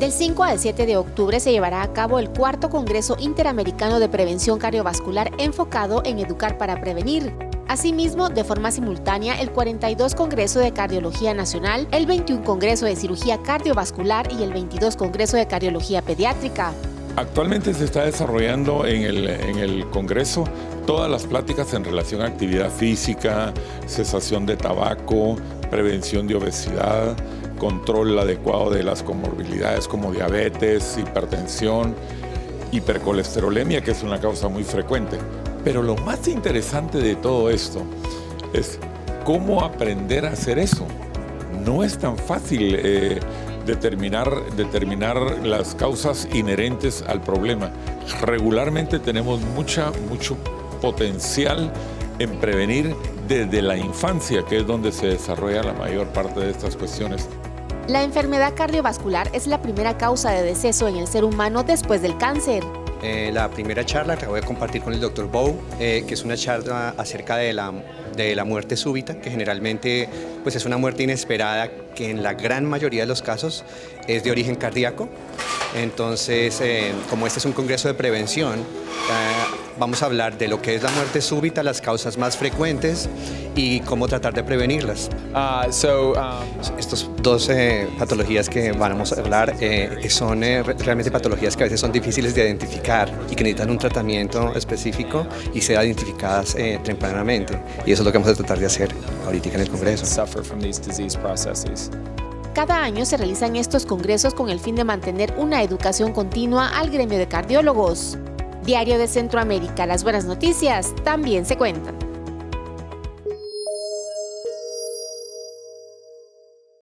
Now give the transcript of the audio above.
Del 5 al 7 de octubre se llevará a cabo el cuarto Congreso Interamericano de Prevención Cardiovascular enfocado en educar para prevenir. Asimismo, de forma simultánea, el 42 Congreso de Cardiología Nacional, el 21 Congreso de Cirugía Cardiovascular y el 22 Congreso de Cardiología Pediátrica. Actualmente se está desarrollando en el Congreso todas las pláticas en relación a actividad física, cesación de tabaco, prevención de obesidad, control adecuado de las comorbilidades como diabetes, hipertensión, hipercolesterolemia, que es una causa muy frecuente. Pero lo más interesante de todo esto es cómo aprender a hacer eso. No es tan fácil determinar las causas inherentes al problema. Regularmente tenemos mucho potencial en prevenir desde la infancia, que es donde se desarrolla la mayor parte de estas cuestiones. La enfermedad cardiovascular es la primera causa de deceso en el ser humano después del cáncer. La primera charla que voy a compartir con el Dr. Bow, que es una charla acerca de la muerte súbita, que generalmente pues es una muerte inesperada que en la gran mayoría de los casos es de origen cardíaco. Entonces, como este es un congreso de prevención, vamos a hablar de lo que es la muerte súbita, las causas más frecuentes y cómo tratar de prevenirlas. Estas dos patologías que vamos a hablar son realmente patologías que a veces son difíciles de identificar y que necesitan un tratamiento específico y ser identificadas tempranamente. Y eso es lo que vamos a tratar de hacer ahorita en el Congreso. Cada año se realizan estos congresos con el fin de mantener una educación continua al gremio de cardiólogos. Diario de Centroamérica, las buenas noticias también se cuentan.